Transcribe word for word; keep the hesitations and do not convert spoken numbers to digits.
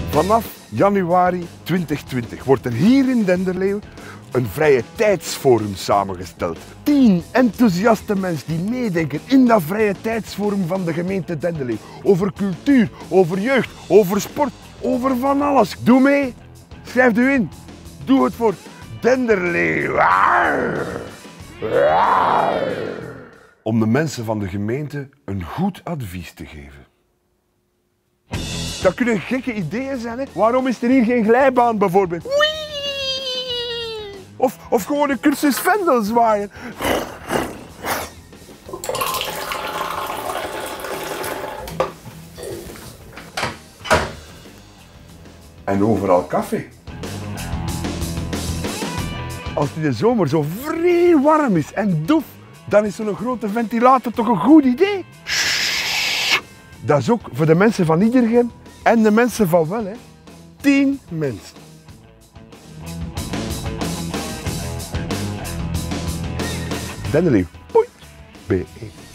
Vanaf januari twintig twintig wordt er hier in Denderleeuw een vrije tijdsforum samengesteld. Tien enthousiaste mensen die meedenken in dat vrije tijdsforum van de gemeente Denderleeuw. Over cultuur, over jeugd, over sport, over van alles. Doe mee, schrijf u in. Doe het voor Denderleeuw. Om de mensen van de gemeente een goed advies te geven. Dat kunnen gekke ideeën zijn, hè? Waarom is er hier geen glijbaan bijvoorbeeld? Of, of gewoon een cursus vendel zwaaien. En overal koffie. Als het in de zomer zo vrij warm is en doef, dan is zo'n grote ventilator toch een goed idee. Dat is ook voor de mensen van Iedergem en de mensen van wel, hè. Tien mensen. Denderleeuw punt be